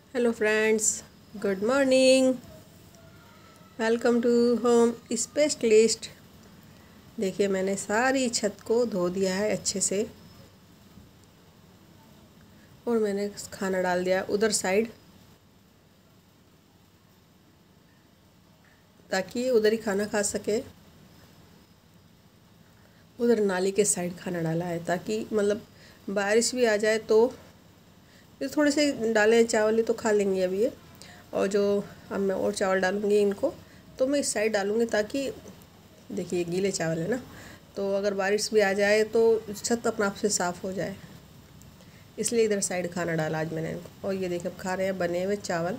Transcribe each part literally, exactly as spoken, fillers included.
Hello friends, good morning. Welcome to home specialist. देखिए, मैंने सारी छत को धो दिया है अच्छे से और मैंने खाना डाल दिया उधर साइड, ताकि ये उधर ही खाना खा सके। उधर नाली के साइड खाना डाला है ताकि मतलब बारिश भी आ जाए तो ये थोड़े से डाले हैं चावल, ही तो खा लेंगे अभी ये। और जो अब मैं और चावल डालूँगी इनको, तो मैं इस साइड डालूँगी ताकि देखिए गीले चावल है ना, तो अगर बारिश भी आ जाए तो छत अपने आप से साफ़ हो जाए, इसलिए इधर साइड खाना डाला आज मैंने इनको। और ये देखिए अब खा रहे हैं बने हुए चावल,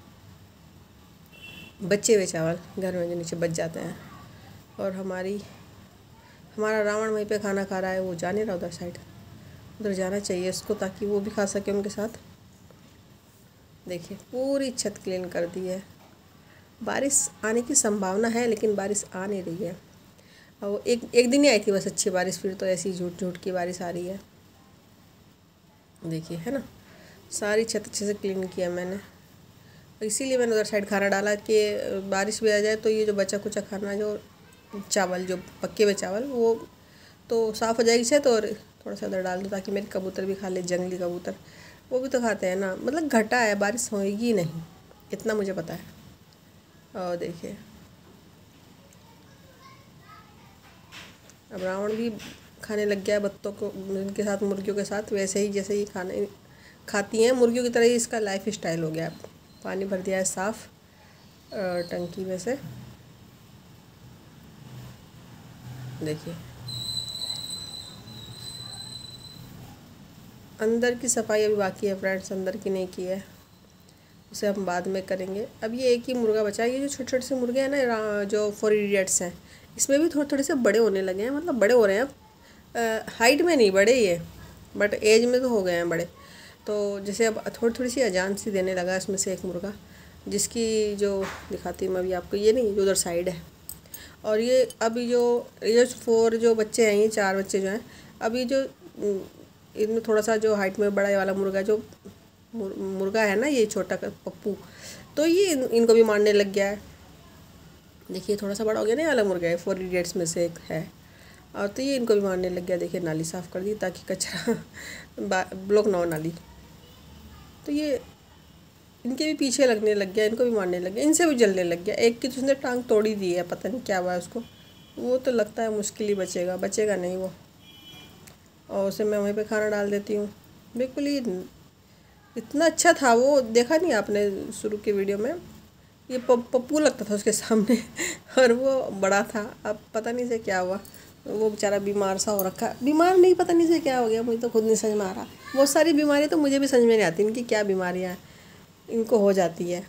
बचे हुए चावल घर में जो नीचे बच जाते हैं। और हमारी हमारा रावण वहीं पे खाना खा रहा है, वो जा नहीं रहा उधर साइड। उधर जाना चाहिए इसको ताकि वो भी खा सके उनके साथ। देखिए पूरी छत क्लीन कर दी है। बारिश आने की संभावना है लेकिन बारिश आ नहीं रही है। और एक एक दिन ही आई थी बस अच्छी बारिश, फिर तो ऐसी झूठ झूठ की बारिश आ रही है। देखिए है ना, सारी छत अच्छे से क्लीन किया मैंने, इसीलिए मैंने उधर साइड खाना डाला कि बारिश भी आ जाए तो ये जो बचा कुचा खाना, जो चावल, जो पके हुए चावल, वो तो साफ़ हो जाएगी छत। और थोड़ा सा उधर डाल दो ताकि मेरे कबूतर भी खा ले, जंगली कबूतर वो भी तो खाते हैं ना। मतलब घटा है, बारिश होएगी नहीं, इतना मुझे पता है। और देखिए अब रावण भी खाने लग गया है बत्तों को, उनके साथ, मुर्गियों के साथ, वैसे ही जैसे ही खाने खाती हैं मुर्गियों की तरह ही इसका लाइफ स्टाइल हो गया। पानी भर दिया है साफ़ टंकी में से। देखिए अंदर की सफाई अभी बाकी है फ्रेंड्स, अंदर की नहीं की है, उसे हम बाद में करेंगे। अब ये एक ही मुर्गा बचा है। ये जो छोटे छोटे से मुर्गे हैं ना, जो फोर इडियट्स हैं, इसमें भी थोड़े थोड़े से बड़े होने लगे हैं, मतलब बड़े हो रहे हैं अब। हाइट में नहीं बड़े ये, बट एज में तो हो गए हैं बड़े। तो जैसे अब थोड़ी थोड़ी सी अजान सी देने लगा इसमें से एक मुर्गा, जिसकी जो दिखाती हूँ मैं अभी आपको, ये नहीं जो उधर साइड है। और ये अभी जो ये जो फोर जो बच्चे हैं, ये चार बच्चे जो हैं, अभी जो इनमें थोड़ा सा जो हाइट में बड़ा वाला मुर्गा, जो मुर्गा है ना, ये छोटा पप्पू, तो ये इन, इनको भी मारने लग गया है। देखिए थोड़ा सा बड़ा हो गया ना, ये वाला मुर्गा है, फोर इडियट्स में से एक है। और तो ये इनको भी मारने लग गया। देखिए नाली साफ़ कर दी ताकि कचरा ब्लॉक ना हो नाली। तो ये इनके भी पीछे लगने लग गया, इनको भी मारने लग गया, इनसे भी जलने लग गया। एक की तो उसने टांग तोड़ी दी है, पता नहीं क्या हुआ है उसको। वो तो लगता है मुश्किल ही बचेगा, बचेगा नहीं वो। और उसे मैं वहीं पे खाना डाल देती हूँ। बिल्कुल ही इतना अच्छा था वो, देखा नहीं आपने शुरू के वीडियो में, ये पप्पू लगता था उसके सामने और वो बड़ा था। अब पता नहीं से क्या हुआ, वो बेचारा बीमार सा हो रखा। बीमार नहीं, पता नहीं से क्या हो गया, मुझे तो खुद नहीं समझ में आ रहा। बहुत सारी बीमारी तो मुझे भी समझ में नहीं आती, इनकी क्या बीमारियाँ इनको हो जाती है।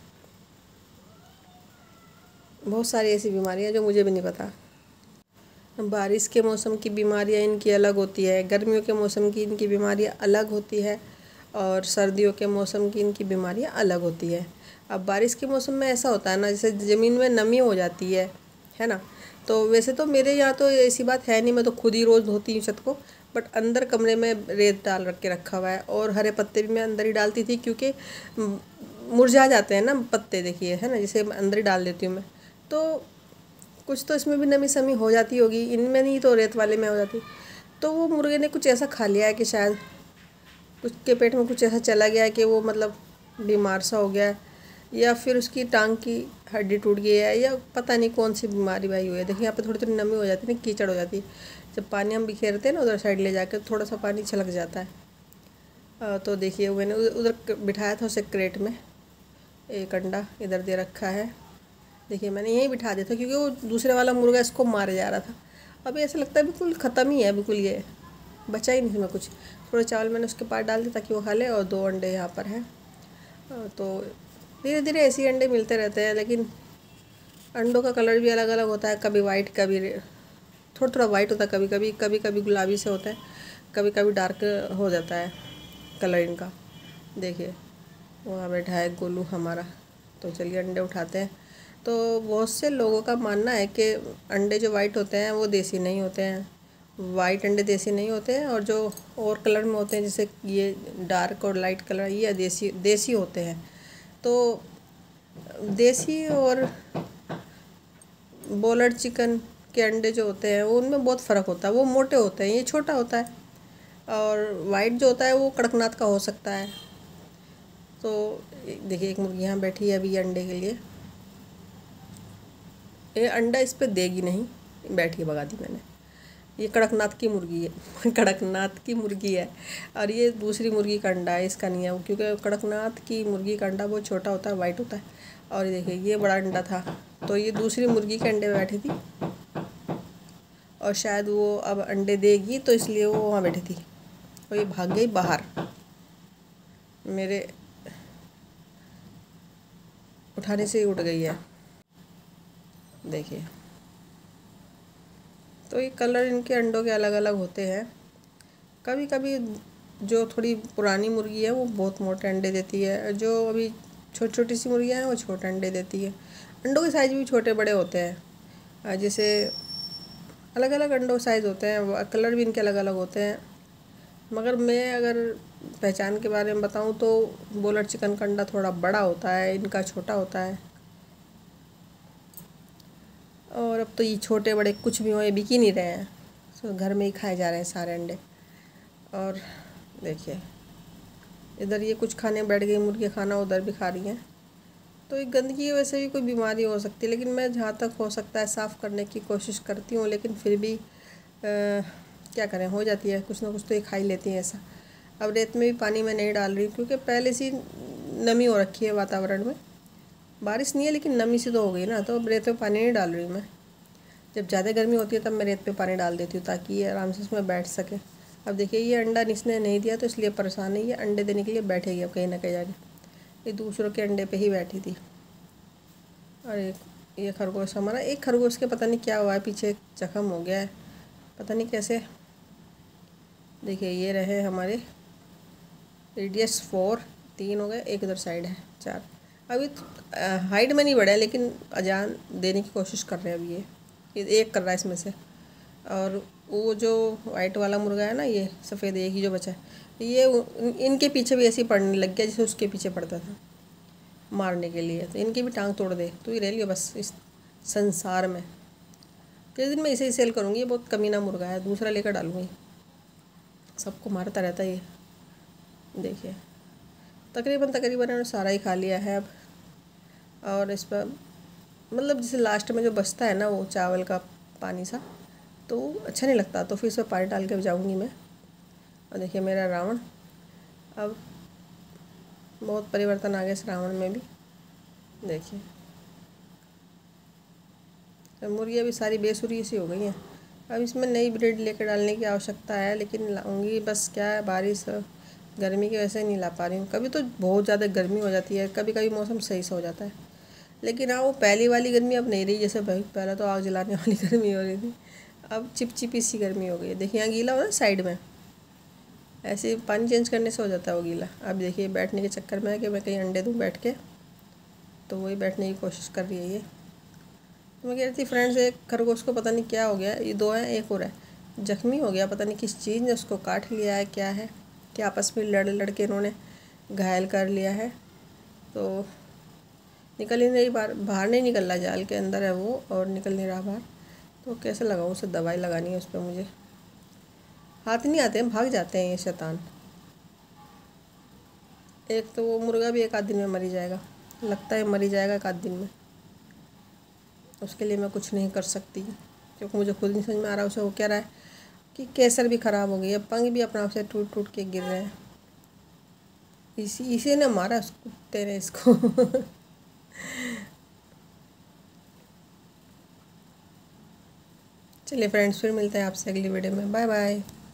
बहुत सारी ऐसी बीमारियाँ जो मुझे भी नहीं पता। बारिश के मौसम की बीमारियाँ इनकी अलग होती है, गर्मियों के मौसम की इनकी बीमारियाँ अलग होती है, और सर्दियों के मौसम की इनकी बीमारियाँ अलग होती है। अब बारिश के मौसम में ऐसा होता है ना, जैसे ज़मीन में नमी हो जाती है है ना। तो वैसे तो मेरे यहाँ तो ऐसी बात है नहीं, मैं तो खुद ही रोज़ धोती हूँ छत को। बट अंदर कमरे में रेत डाल रख के रखा हुआ है, और हरे पत्ते भी मैं अंदर ही डालती थी, क्योंकि मुरझा जाते हैं ना पत्ते, देखिए है ना, जिसे अंदर ही डाल देती हूँ मैं। तो कुछ तो इसमें भी नमी समी हो जाती होगी, इनमें नहीं तो रेत वाले में हो जाती। तो वो मुर्गे ने कुछ ऐसा खा लिया है कि शायद कुछ के पेट में कुछ ऐसा चला गया है कि वो मतलब बीमार सा हो गया है, या फिर उसकी टांग की हड्डी टूट गई है, या पता नहीं कौन सी बीमारी भाई हुई है। देखिए यहाँ पे थोड़ी थोड़ी नमी हो जाती है ना, कीचड़ हो जाती है। जब पानी हम बिखेरते हैं ना उधर साइड ले जाकर, थोड़ा सा पानी छलक जाता है। तो देखिए मैंने उधर बिठाया था उसे क्रेट में, एक अंडा इधर दे रखा है। देखिए मैंने यहीं बिठा दिया था, क्योंकि वो दूसरे वाला मुर्गा इसको मारे जा रहा था। अभी ऐसा लगता है बिल्कुल ख़त्म ही है, बिल्कुल ये बचा ही नहीं इसमें कुछ। थोड़े चावल मैंने उसके पास डाल दिया ताकि वो खा ले, और दो अंडे यहाँ पर हैं। तो धीरे धीरे ऐसे ही अंडे मिलते रहते हैं, लेकिन अंडों का कलर भी अलग अलग होता है, कभी वाइट, कभी थोड़ा थोड़ा वाइट होता है, कभी कभी कभी कभी गुलाबी से होता है, कभी कभी डार्क हो जाता है कलर इनका। देखिए वहाँ बैठा है गोलू हमारा। तो चलिए अंडे उठाते हैं। तो बहुत से लोगों का मानना है कि अंडे जो वाइट होते हैं वो देसी नहीं होते हैं, वाइट अंडे देसी नहीं होते हैं, और जो और कलर में होते हैं जैसे ये डार्क और लाइट कलर, ये देसी देसी होते हैं। तो देसी और बॉयलर चिकन के अंडे जो होते हैं वो उनमें बहुत फ़र्क होता है। वो मोटे होते हैं, ये छोटा होता है। और वाइट जो होता है वो कड़कनाथ का हो सकता है। तो देखिए एक मुर्गी यहाँ बैठी है अभी अंडे के लिए। ये अंडा इस पर देगी नहीं, बैठी है, भगा दी मैंने। ये कड़कनाथ की मुर्गी है कड़कनाथ की मुर्गी है। और ये दूसरी मुर्गी का अंडा है, इसका नहीं है, क्योंकि कड़कनाथ की मुर्गी का अंडा बहुत छोटा होता है, वाइट होता है। और ये देखिए ये बड़ा अंडा था, तो ये दूसरी मुर्गी के अंडे पे बैठी थी और शायद वो अब अंडे देगी, तो इसलिए वो वहाँ बैठी थी और ये भाग गई बाहर। मेरे उठाने से ही उठ गई है, देखिए। तो ये कलर इनके अंडों के अलग अलग होते हैं। कभी कभी जो थोड़ी पुरानी मुर्गी है वो बहुत मोटे अंडे देती है, जो अभी छोटी छोटी सी मुर्गियाँ हैं वो छोटे अंडे देती है। अंडों के साइज़ भी छोटे बड़े होते हैं, जैसे अलग अलग अंडों साइज़ होते हैं, कलर भी इनके अलग अलग होते हैं। मगर मैं अगर पहचान के बारे में बताऊं तो बॉयलर चिकन का अंडा थोड़ा बड़ा होता है, इनका छोटा होता है। और अब तो ये छोटे बड़े कुछ भी हो, ये बिक ही नहीं रहे हैं, तो घर में ही खाए जा रहे हैं सारे अंडे। और देखिए इधर ये कुछ खाने बैठ गई मुर्गी, खाना उधर भी खा रही हैं। तो ये गंदगी की वजह से भी कोई बीमारी हो सकती है, लेकिन मैं जहाँ तक हो सकता है साफ़ करने की कोशिश करती हूँ, लेकिन फिर भी आ, क्या करें, हो जाती है, कुछ ना कुछ तो ये खा ही लेती हैं ऐसा। अब रेत में भी पानी में नहीं डाल रही, क्योंकि पहले से नमी हो रखी है वातावरण में, बारिश नहीं है लेकिन नमी सी तो हो गई ना, तो अब रेत में पानी नहीं डाल रही मैं। जब ज़्यादा गर्मी होती है तब मैं रेत पे पानी डाल देती हूँ, ताकि ये आराम से इसमें बैठ सके। अब देखिए ये अंडा इसने नहीं दिया तो इसलिए परेशान है, ये अंडे देने के लिए बैठेगी अब कहीं ना कहीं जाके। ये दूसरों के अंडे पे ही बैठी थी। और एक ये खरगोश हमारा, एक खरगोश के पता नहीं क्या हुआ है, पीछे जख्म हो गया है, पता नहीं कैसे। देखिए ये रहे हमारे रेडियस फोर, तीन हो गए, एक इधर साइड है चार। अभी हाइट में नहीं बढ़ा है, लेकिन अजान देने की कोशिश कर रहे हैं अभी। ये ये एक कर रहा है इसमें से। और वो जो वाइट वाला मुर्गा है ना, ये सफ़ेद एक ही जो बचा है, ये इनके पीछे भी ऐसे ही पड़ने लग गया जैसे उसके पीछे पड़ता था मारने के लिए। तो इनकी भी टांग तोड़ दे तो ही रह लियो बस इस संसार में। किस दिन मैं इसे ही सेल करूँगी, ये बहुत कमीना मुर्गा है, दूसरा लेकर डालूँगी। सबको मारता रहता है ये। देखिए तकरीबन तकरीबन उन्होंने सारा ही खा लिया है अब। और इस पर मतलब जैसे लास्ट में जो बचता है ना वो चावल का पानी सा, तो अच्छा नहीं लगता, तो फिर इसमें पानी डाल के जाऊँगी मैं। और देखिए मेरा रावण, अब बहुत परिवर्तन आ गया इस रावण में भी। देखिए तो मुर्गियाँ भी सारी बेसुरी सी हो गई हैं। अब इसमें नई ब्रीड लेकर डालने की आवश्यकता है, लेकिन लाऊंगी, बस क्या है बारिश गर्मी की वजह से नहीं ला पा रही हूँ। कभी तो बहुत ज़्यादा गर्मी हो जाती है, कभी कभी मौसम सही से हो जाता है, लेकिन हाँ वो पहली वाली गर्मी अब नहीं रही। जैसे भाई पहले तो आग जलाने वाली गर्मी हो रही थी, अब चिपचिपी सी गर्मी हो गई है। देखिए यहाँ गीला हो ना साइड में, ऐसे पानी चेंज करने से हो जाता है वो गीला। अब देखिए बैठने के चक्कर में है कि मैं कहीं अंडे दूँ बैठ के, तो वही बैठने की कोशिश कर रही है ये। तो मैं कह रही थी फ्रेंड्स, एक खरगोश को पता नहीं क्या हो गया, ये दो हैं, एक और है जख्मी हो गया, पता नहीं किस चीज़ ने उसको काट लिया है, क्या है, कि आपस में लड़ लड़ के इन्होंने घायल कर लिया है। तो निकल ही नहीं, बाहर बाहर नहीं निकल रहा, जाल के अंदर है वो और निकल नहीं रहा बाहर। तो कैसे लगाऊँ उसे, दवाई लगानी है उस पर मुझे, हाथ नहीं आते हैं, भाग जाते हैं ये शैतान। एक तो वो मुर्गा भी एक आध दिन में मरी जाएगा, लगता है मरी जाएगा एक आध दिन में। उसके लिए मैं कुछ नहीं कर सकती, क्योंकि मुझे खुद नहीं समझ में आ रहा उसे हो क्या रहा है, कि केसर भी ख़राब हो गई है, पंख भी अपना से टूट टूट के गिर रहे हैं। इसी इसी ने मारा उस कुत्ते ने इसको चलिए फ्रेंड्स, फिर मिलते हैं आपसे अगली वीडियो में। Bye bye.